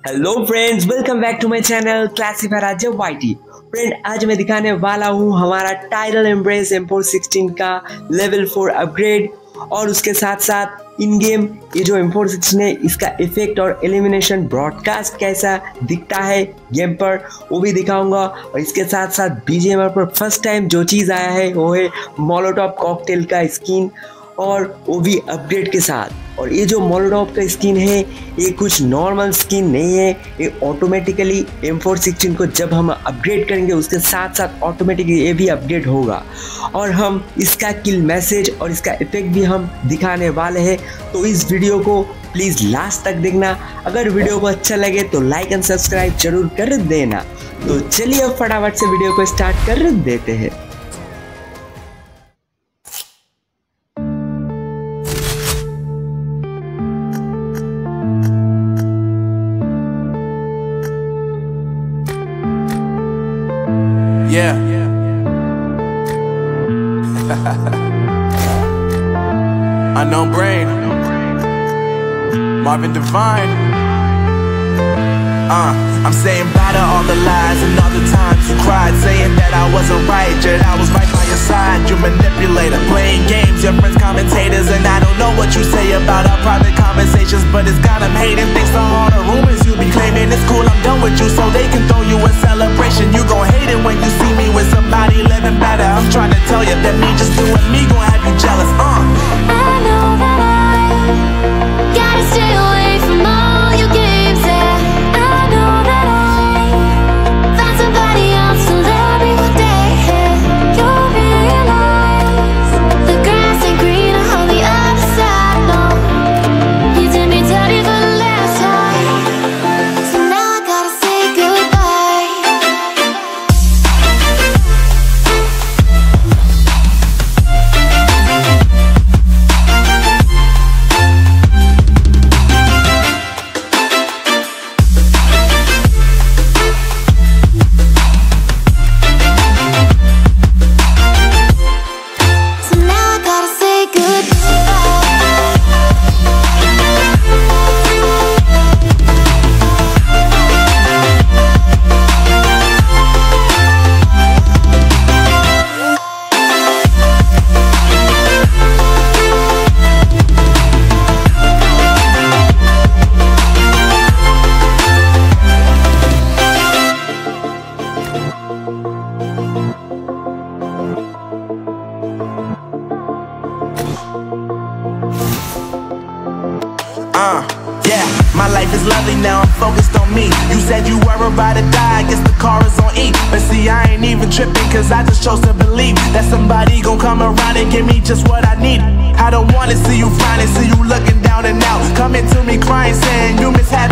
Hello friends, welcome back to my channel classifier Rajab YT. Friend, आज मैं दिखाने वाला हूँ हमारा टाइडल एम्ब्रेस M416 का लेवल 4 अपग्रेड और उसके साथ साथ इन गेम ये जो M416 है इसका इफेक्ट और एलिमिनेशन ब्रॉडकास्ट कैसा दिखता है गेम पर वो भी दिखाऊंगा। और इसके साथ साथ BGMI पर फर्स्ट टाइम जो चीज़ आया है वो है मोलोटॉव कॉकटेल का स्किन और वो भी अपग्रेड के साथ। और ये जो मोलोटॉव का स्किन है ये कुछ नॉर्मल स्किन नहीं है, ये ऑटोमेटिकली M416 को जब हम अपग्रेड करेंगे उसके साथ साथ ऑटोमेटिकली ये भी अपग्रेड होगा। और हम इसका किल मैसेज और इसका इफेक्ट भी हम दिखाने वाले हैं, तो इस वीडियो को प्लीज़ लास्ट तक देखना। अगर वीडियो को अच्छा लगे तो लाइक एंड सब्सक्राइब जरूर कर देना। तो चलिए अब फटाफट से वीडियो को स्टार्ट कर देते हैं। Yeah. Unknown Brain, Marvin Devine. I'm saying bye to all the lies and all the times you cried, saying that I wasn't right, yet I was right by your side. You manipulator, playing games, your friends commentators, and I don't know what you say about our private conversations, but it's got them hating. Thanks to all the rumors you be claiming, it's cool, I'm done with you, so they can throw you a celebration. You gon' hate it when you see me with somebody living better. I'm trying to tell you that me just doing me gon' have you jealous. I know that I gotta stay away from all your games. Yeah, I know that I found somebody else to love me one day. Yeah, you'll realize the grass ain't greener on the other side. No, you did me dirty for the last time, so now I gotta say goodbye. So now I gotta say Yeah, my life is lovely now, I'm focused on me. You said you were about to die, I guess the car is on E. But see, I ain't even tripping, cause I just chose to believe that somebody gon' come around and give me just what I need. I don't wanna see you finally, see you looking down and out, coming to me crying, saying you miss having